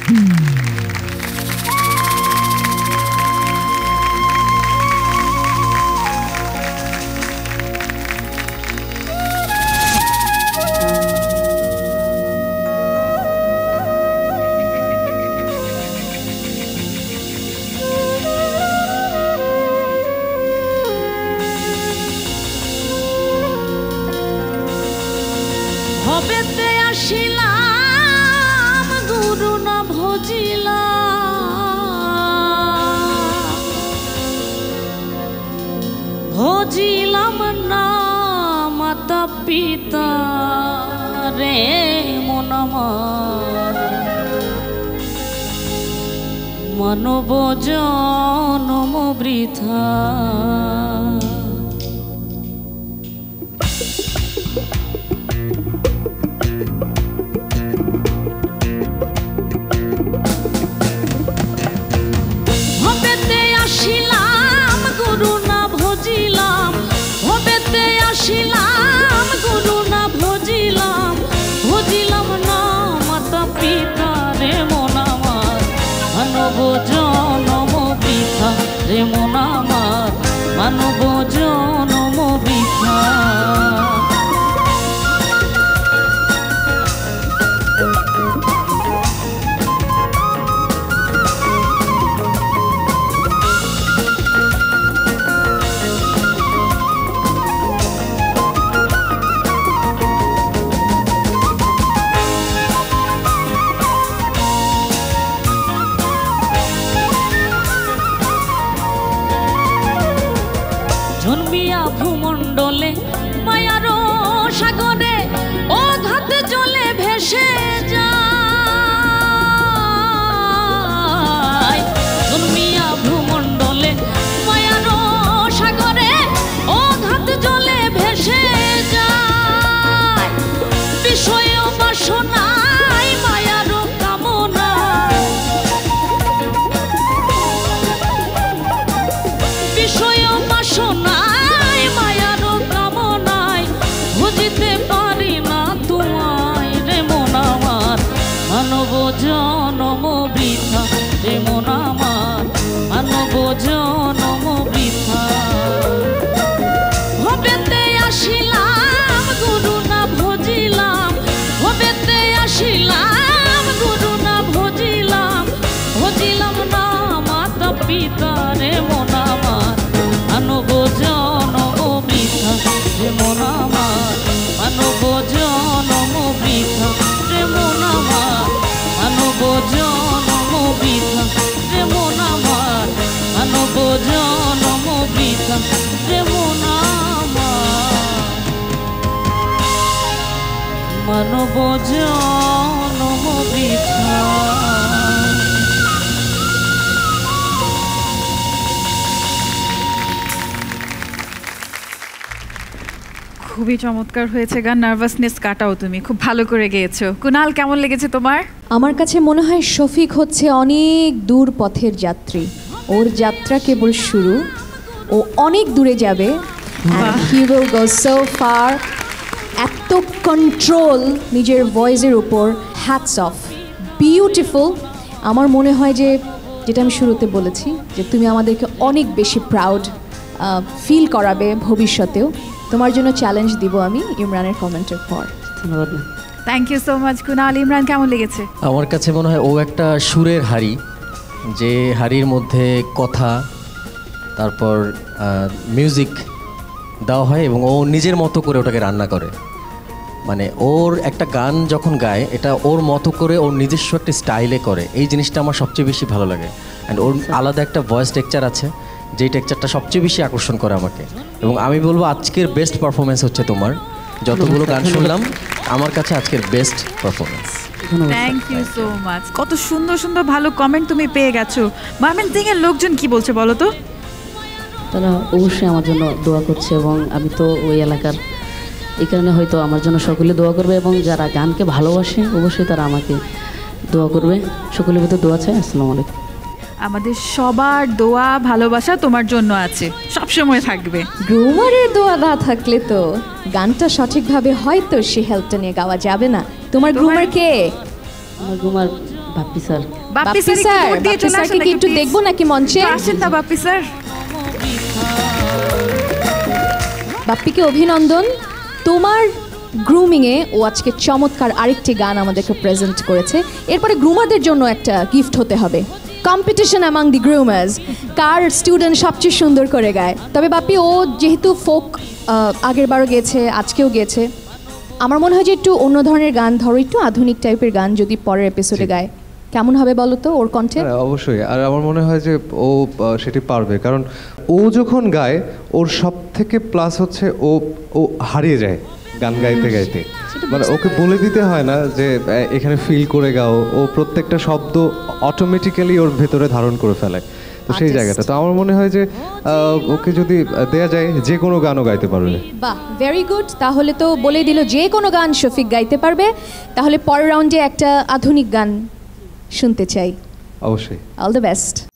ভবেতে আসিলাম গুরু না ভজিলাম না মাতা পিতা রে মন মানব জনম বৃথা আসিলাম গুরু না ভজিলাম না মাতা পিতা রে মন আমার মানব জনম বৃথা রে মন আমার মানব জনম বৃথা জন্মিয়া ভূমণ্ডলে মায়ার সাগরে অঘাত জলে ভেসে যায় জন্মিয়া ভূমণ্ডলে মায়ার সাগরে অঘাত জলে ভেসে যায় বিষয় বাসনায় মায়ার কামনা বিষয় বাসনা মানব জনম বৃথা রে মন আমার মানব জনম বৃথা ভবেতে আসিলাম গুরু না ভজিলাম ভবেতে আসিলাম গুরু না ভজিলাম না মাতা পিতা রে মন আমার মানব জনম বৃথা রে মন আমার মানব জনম বৃথা রে মন আমার মানব জনম বৃথা রে মন আমার মানব জনম বৃথা রে মন আমার মানব জনম বৃথা। খুবই চমৎকার হয়েছে গান, নার্ভাসনেস কাটাও তুমি খুব ভালো করে গেয়েছো। কুনাল, কেমন লেগেছে তোমার? আমার কাছে মনে হয় শফিক হচ্ছে অনেক দূর পথের যাত্রী, ওর যাত্রা কেবল শুরু, ও অনেক দূরে যাবে। He will go so far. এত কন্ট্রোল নিজের ভয়েসের উপর, হ্যাটস অফ, বিউটিফুল। আমার মনে হয় যে যেটা আমি শুরুতে বলেছি যে তুমি আমাদেরকে অনেক বেশি প্রাউড ফিল করাবে ভবিষ্যতেও। তোমার জন্য চ্যালেঞ্জ দিব আমি ইমরানের কমেন্টের পর। ধন্যবাদ। Thank you so much Kunal. Imran, কেমন লেগেছে? আমার কাছে মনে হয় ও একটা সুরের হাড়ি, যে হাড়ির মধ্যে কথা তারপর মিউজিক দেওয়া হয় এবং ও নিজের মতো করে ওটাকে রান্না করে। মানে ওর একটা গান যখন গায় এটা ওর মতো করে ওর নিজস্ব একটা স্টাইলে করে, এই জিনিসটা আমার সবচেয়ে বেশি ভালো লাগে। অ্যান্ড ওর আলাদা একটা ভয়েস টেক্সচার আছে, যেই টেক্সচারটা সবচেয়ে বেশি আকর্ষণ করে আমাকে। এবং আমি বলবো আজকের বেস্ট পারফরমেন্স হচ্ছে তোমার, যতগুলো গান শুনলাম আমার কাছে আজকের best performance. Thank you so much. কত সুন্দর সুন্দর ভালো কমেন্ট তুমি পেয়ে গেছো। ময়মনসিংহের লোকজন কি বলছে বলো তো? তারা অবশ্যই আমার জন্য দোয়া করছে এবং আমি তো ওই এলাকার, এই কারণে হয়তো আমার জন্য সকলে দোয়া করবে এবং যারা গানকে ভালোবাসে অবশ্যই তারা আমাকে দোয়া করবে। সকলের ভিতরে দোয়া চাই। আসসালামু আলাইকুম। আমাদের সবার দোয়া ভালোবাসা তোমার জন্য আছে, সবসময় থাকবে। গ্রুমারের দোয়া না থাকলে তো গানটা সঠিকভাবে হয়তো সে হেল্পটা নিয়ে গাওয়া যাবে না। তোমার গ্রুমার কে? আমার groomer Bappi sir. Bappi sir একটু ভোট দিয়ে চলে আসেন কি একটু দেখবো নাকি মঞ্চে? আসেন না বাপ্পি স্যার। বাপ্পিকে অভিনন্দন। তোমার গ্রুমিংয়ে ও আজকে চমৎকার আরেকটি গান আমাদেরকে প্রেজেন্ট করেছে। এরপরে গ্রুমারদের জন্য একটা গিফট হতে হবে, কম্পিটিশন অ্যামাং দি গ্রুমার্স, কার স্টুডেন্ট সবচেয়ে সুন্দর করে গায়। তবে বাপ্পি ও যেহেতু ফোক আগের বারও গেয়েছে, আজকেও গেয়েছে, আমার মনে হয় যে একটু অন্য ধরনের গান ধরো, একটু আধুনিক টাইপের গান যদি পরের এপিসোডে গায় কেমন হবে বলো তো ওর কণ্ঠে? অবশ্যই। আর আমার মনে হয় যে ও সেটি পারবে, কারণ ও যখন গায় ওর সব থেকে প্লাস হচ্ছে ও হারিয়ে যায় গান গাইতে গাইতে। মানে ওকে বলে দিতে হয় না যে এখানে ফিল করে গাও, ও প্রত্যেকটা শব্দ অটোমেটিক্যালি ওর ভেতরে ধারণ করে ফেলে। তো সেই জায়গাটা তো আমার মনে হয় যে ওকে যদি দেয়া যায় যে কোনো গানও গাইতে পারবে। বাহ, ভেরি গুড। তাহলে তো বলে দিল যে কোনো গান শফিক গাইতে পারবে। তাহলে পরের রাউন্ডে একটা আধুনিক গান শুনতে চাই। অবশ্যই। All the best.